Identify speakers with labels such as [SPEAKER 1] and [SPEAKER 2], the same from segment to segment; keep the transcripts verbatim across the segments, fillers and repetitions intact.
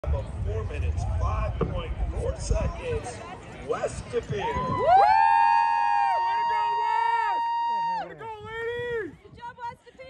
[SPEAKER 1] Of four minutes, five point four seconds. West De Pere.
[SPEAKER 2] Woo! Way to go, West! Way to go, ladies!
[SPEAKER 3] Good job, West De Pere!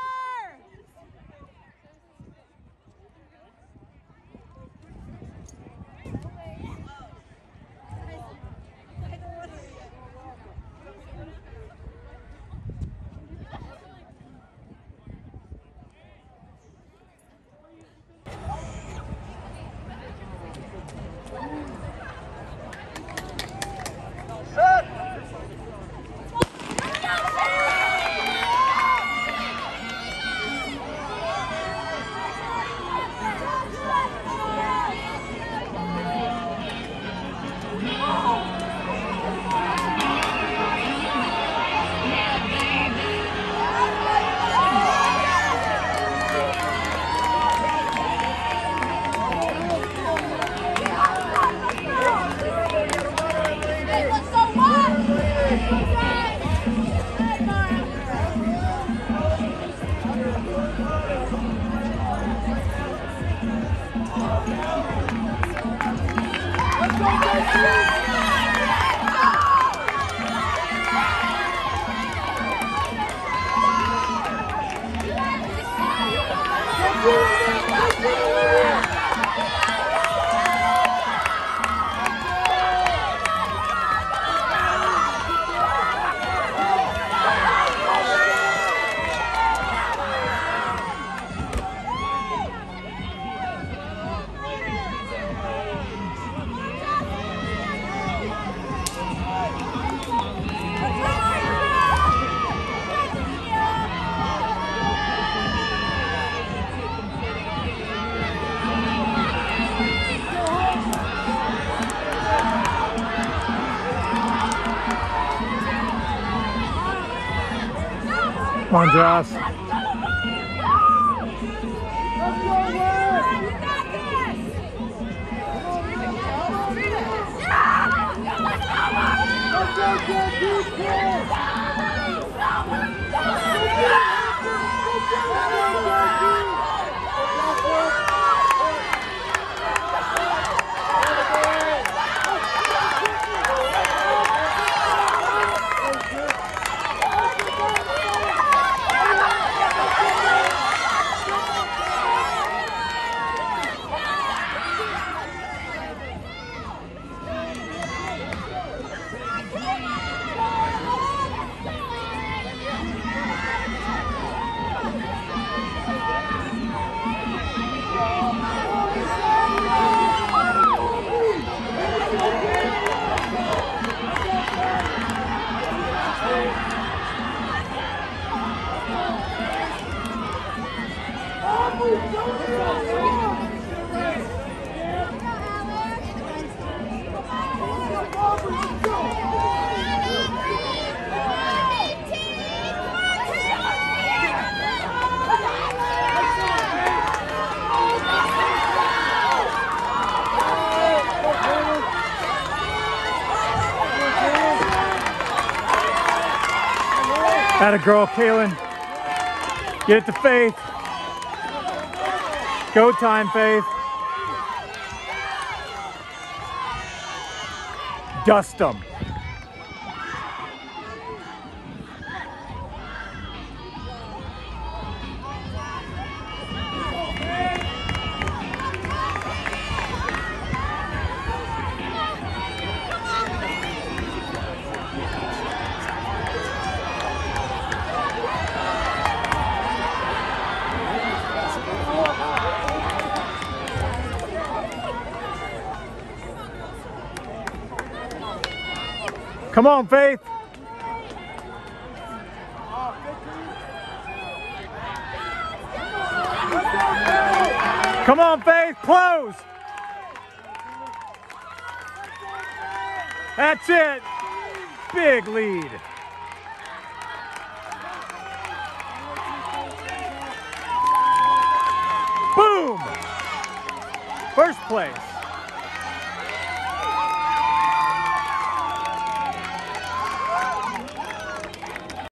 [SPEAKER 2] Come on, Josh. Atta girl, Kaylin. Get it to Faith. Go time, Faith. Dust them. Come on, Faith. Come on, Faith, close. That's it. Big lead. Boom. First place.